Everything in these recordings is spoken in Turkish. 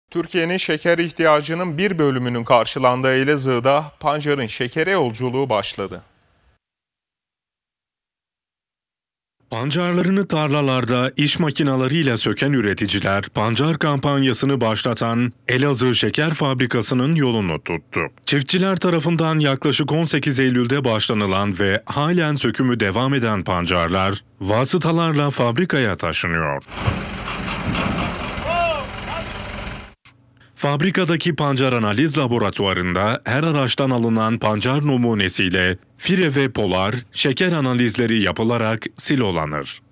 Türkiye'nin şeker ihtiyacının bir bölümünün karşılandığı Elazığ'da pancarın şekere yolculuğu başladı. Pancarlarını tarlalarda iş makinalarıyla söken üreticiler, pancar kampanyasını başlatan Elazığ Şeker Fabrikası'nın yolunu tuttu. Çiftçiler tarafından yaklaşık 18 Eylül'de başlanılan ve halen sökümü devam eden pancarlar, vasıtalarla fabrikaya taşınıyor. Fabrikadaki pancar analiz laboratuvarında her araçtan alınan pancar numunesiyle fire ve polar şeker analizleri yapılarak silolanır.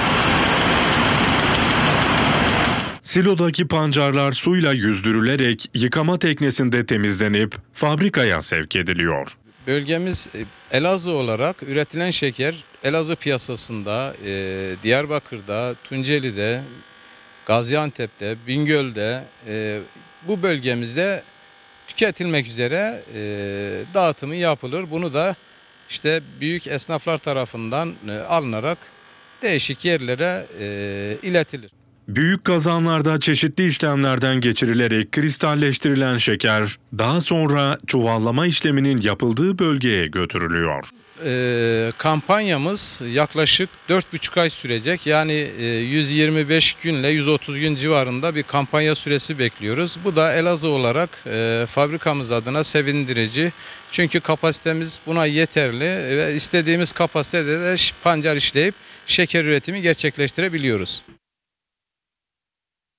Silodaki pancarlar suyla yüzdürülerek yıkama teknesinde temizlenip fabrikaya sevk ediliyor. Bölgemiz Elazığ olarak üretilen şeker Elazığ piyasasında, Diyarbakır'da, Tunceli'de, Gaziantep'te, Bingöl'de bu bölgemizde tüketilmek üzere dağıtımı yapılır. Bunu da işte büyük esnaflar tarafından alınarak değişik yerlere iletilir. Büyük kazanlarda çeşitli işlemlerden geçirilerek kristalleştirilen şeker daha sonra çuvallama işleminin yapıldığı bölgeye götürülüyor. Kampanyamız yaklaşık 4,5 ay sürecek. Yani 125 günle 130 gün civarında bir kampanya süresi bekliyoruz. Bu da Elazığ olarak fabrikamız adına sevindirici. Çünkü kapasitemiz buna yeterli ve istediğimiz kapasitede de pancar işleyip şeker üretimi gerçekleştirebiliyoruz.